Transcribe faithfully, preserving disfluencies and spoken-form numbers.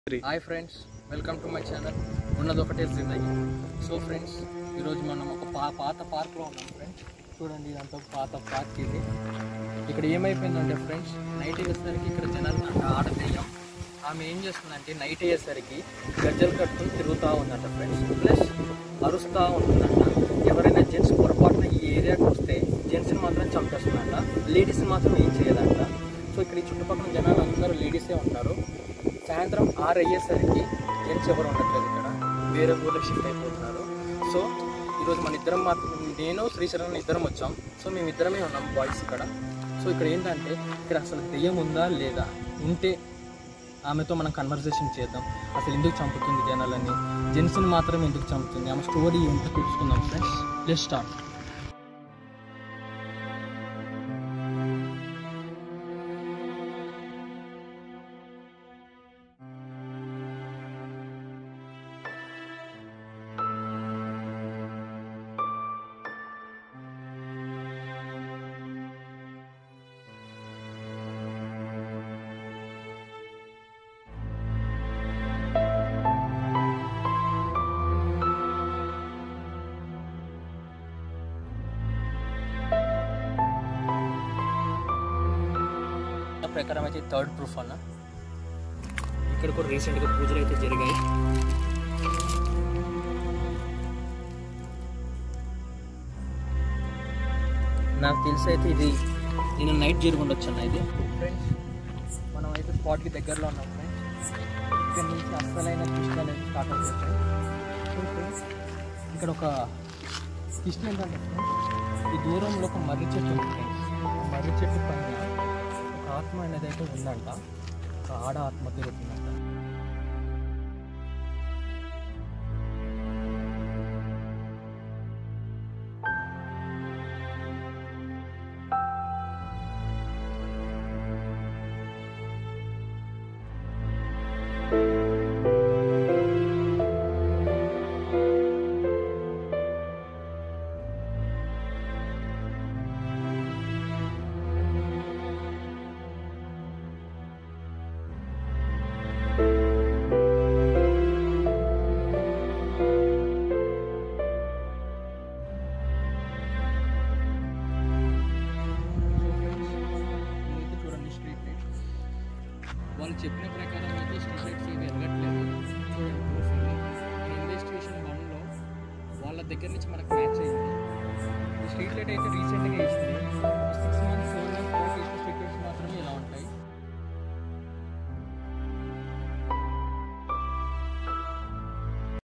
Hi friends, welcome to my channel Unnadi Okate Zindagi. So friends, ఈరోజు మనం ఒక పా పాత పార్క్లో ఉన్నాం ఫ్రెండ్స్. చూడండి, ఇదంతా పాత పార్క్ ఇది. ఇక్కడ ఏమైపోయిందంటే ఫ్రెండ్స్, నైట్ అయ్యేసరికి ఇక్కడ జనాలు అంటే ఆడదెయ్యం ఆమె ఏం చేస్తుందంటే నైట్ అయ్యేసరికి గజ్జలు కట్టుకుని తిరుగుతూ ఉందంట ఫ్రెండ్స్. ప్లస్ అరుస్తూ ఉంటుందంట. ఎవరైనా జెంట్స్ పొరపాటున ఈ ఏరియాకి వస్తే జెంట్స్ని మాత్రం చంపేస్తుందంట, లేడీస్ని మాత్రం ఏం చేయదంట. సో ఇక్కడ ఈ చుట్టుపక్కల జనాలు అందరూ లేడీసే ఉంటారు. సాయంత్రం ఆరు అయ్యేసరికి జెంట్స్ ఎవరు ఉండట్లేదు, ఇక్కడ వేరే ఊళ్ళకి షిఫ్ట్ అయిపోతున్నారు. సో ఈరోజు మన ఇద్దరం మాత్రం, నేను శ్రీశరణ్ ఇద్దరం వచ్చాం. సో మేమిద్దరమే ఉన్నాం బాయ్స్ ఇక్కడ. సో ఇక్కడ ఏంటంటే ఇక్కడ అసలు దెయ్యం ఉందా లేదా, ఉంటే ఆమెతో మనం కన్వర్సేషన్ చేద్దాం. అసలు ఎందుకు చంపుతుంది జనాలని, జెంట్స్ని మాత్రం ఎందుకు చంపుతుంది, ఆమె స్టోరీ ఎంత తెలుసుకుందాం ఫ్రెండ్స్. Let's start. ప్రకారం అయితే థర్డ్ ప్రూఫ్ అన్న, ఇక్కడ కూడా రీసెంట్గా పూజలు అయితే జరిగాయి. నాకు తెలిసి అయితే ఇది నేను నైట్ జరుగుండొచ్చు అన్న. ఇది ఫ్రెండ్స్, మనం అయితే స్పాట్కి దగ్గరలో ఉన్నాం ఫ్రెండ్స్. ఇక్కడ నుంచి అస్సలైన ట్విస్ట్ అనేది స్టార్ట్ అవుతుంది. ఫ్రెండ్స్, ఇక్కడ ఒక ట్విస్ట్ ఏంటంటే ఈ దూరంలో ఒక మర్రి చెట్టు ఉంది ఫ్రెండ్స్. మర్రి చెట్టు పైన ఆత్మ అనేది అయితే ఉందంట, ఒక ఆడ ఆత్మ తిరుగుతుందంట. వాళ్ళు చెప్పిన ప్రకారం అయితే స్ట్రీట్ లైట్స్ ఏమి వెళ్ళట్లేదు. చూడండి, ప్రూఫ్లో ఇన్వెస్టిగేషన్ వన్లో వాళ్ళ దగ్గర నుంచి మనకు మ్యాచ్ అయింది. ఈ స్ట్రీట్ లైట్ అయితే రీసెంట్గా వేసింది